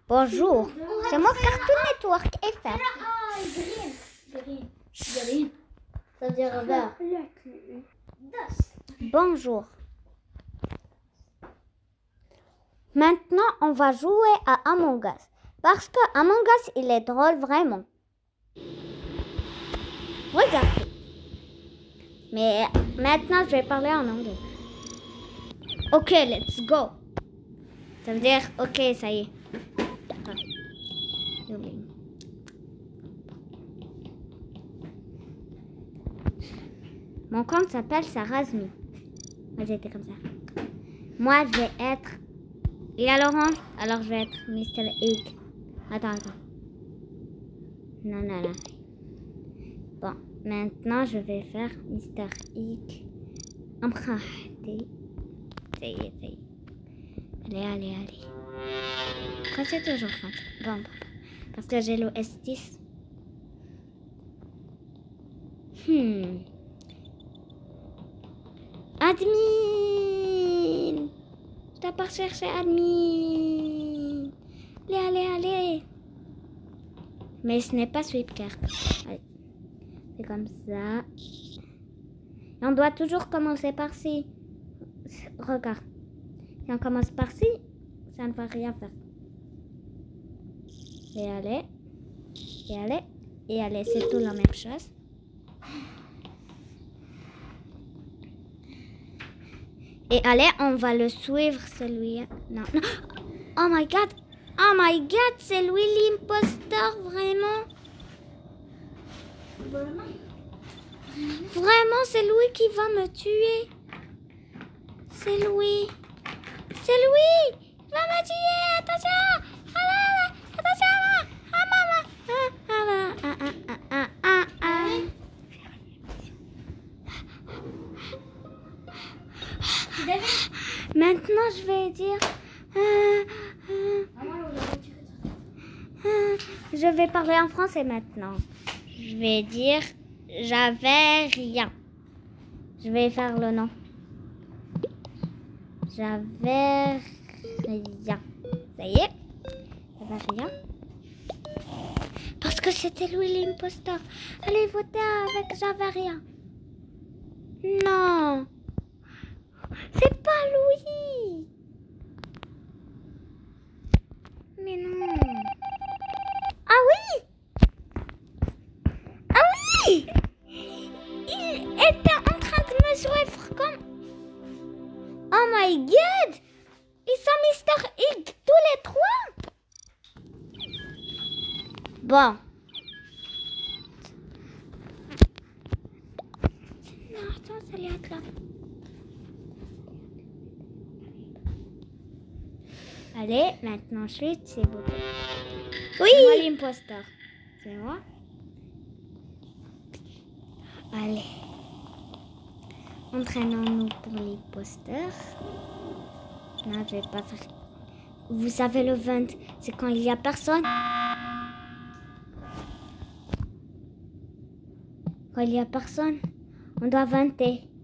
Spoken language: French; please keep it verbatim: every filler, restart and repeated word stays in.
Bonjour, c'est moi Cartoon Network F R. Ah, green. Green. Green. Ça veut dire vert. Bonjour. Maintenant, on va jouer à Among Us. Parce que Among Us, il est drôle vraiment. Regardez. Mais maintenant, je vais parler en anglais. Ok, let's go. Ça veut dire, ok, ça y est. Ah, j'ai oublié. Mon compte s'appelle Sarazmi. Moi, j'étais comme ça. Moi, je vais être... Il y a Laurent, alors je vais être Mister Egg. Attends, attends. Non, non, non. Bon, maintenant, je vais faire Mister Egg. Emprunté. Ça y est, ça y est. Allez, allez, allez. Pourquoi c'est toujours comme ça? Bon, parce que j'ai l'O S dix. Hmm. Admin! Je dois pas chercher admin. Allez, allez, allez. Mais ce n'est pas Sweepcart. Allez. C'est comme ça. Et on doit toujours commencer par ci. Regarde. Si on commence par ci, ça ne va rien faire. Et allez. Et allez. Et allez, c'est tout la même chose. Et allez, on va le suivre, celui-là. Non, non. Oh my god. Oh my god, c'est lui l'imposteur, vraiment. Vraiment, c'est lui qui va me tuer. C'est lui. C'est lui. Il va me tuer. Attention. Ah, attention. Ah, maman. Ah, ah, ah, ah, ah, ah, ah. Maintenant, je vais dire... Euh, euh, euh, je vais parler en français maintenant. Je vais dire... J'avais rien. Je vais faire le nom. J'avais rien. Ça y est. J'avais rien. Parce que c'était lui l'imposteur. Allez voter avec j'avais rien. Non. C'est pas lui. Mais non. Ah oui. Ah oui. Il était en train de me suivre comme... Oh my god. Ils sont Mister Egg tous les trois. Bon. Non, attends, ça l'est là. Allez, maintenant chute, c'est beau. Oui. C'est moi l'imposteur. C'est moi. Allez. Entraînons-nous pour l'imposteur. Non, je vais pas faire. Vous savez, le vingt, c'est quand il y a personne. Quand il y a personne, on doit vingt.